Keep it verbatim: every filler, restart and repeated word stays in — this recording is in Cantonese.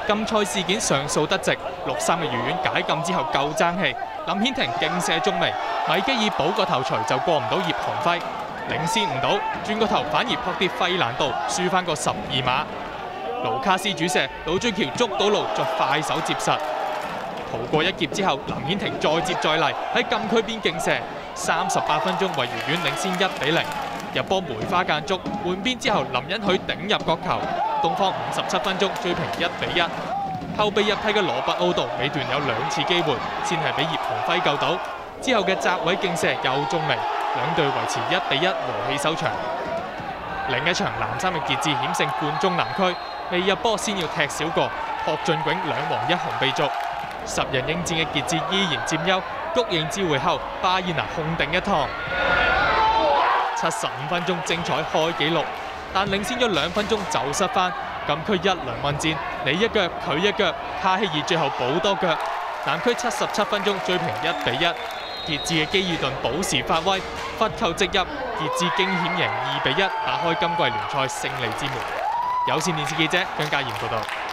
禁賽事件上訴得直，六三嘅愉園解禁之後夠爭氣，林顯廷勁射中楣，米基爾補個頭槌就過唔到葉鴻輝，領先唔到，轉個頭反而撲跌費蘭道，輸翻個十二碼。盧卡斯主射，老追橋捉到路作快手接實，逃過一劫之後，林顯廷再接再厲喺禁區邊勁射，三十八分鐘為愉園領先一比零。入波梅花間竹，換邊之後林恩許頂入角球，東方五十七分鐘追平一比一。後備入替嘅羅拔奧道尾段有兩次機會，先係俾葉鴻輝救到，之後嘅窄位勁射又中楣，兩隊維持一比一和氣收場。另一場藍衫嘅傑志險勝冠忠南區，未入波先要踢少個，霍俊炯兩黃一紅被逐。十人應戰嘅傑志依然佔優，谷應之會後巴爾拿控定一趟。七十五分鐘精彩開紀錄，但領先咗兩分鐘就失翻，禁區一輪混戰，你一腳佢一腳，卡希爾最後補多腳，南區七十七分鐘追平一比一。傑志嘅基爾頓補時發威，罰球直入，傑志驚險贏二比一，打開今季聯賽勝利之門。有線電視記者姜家賢報道。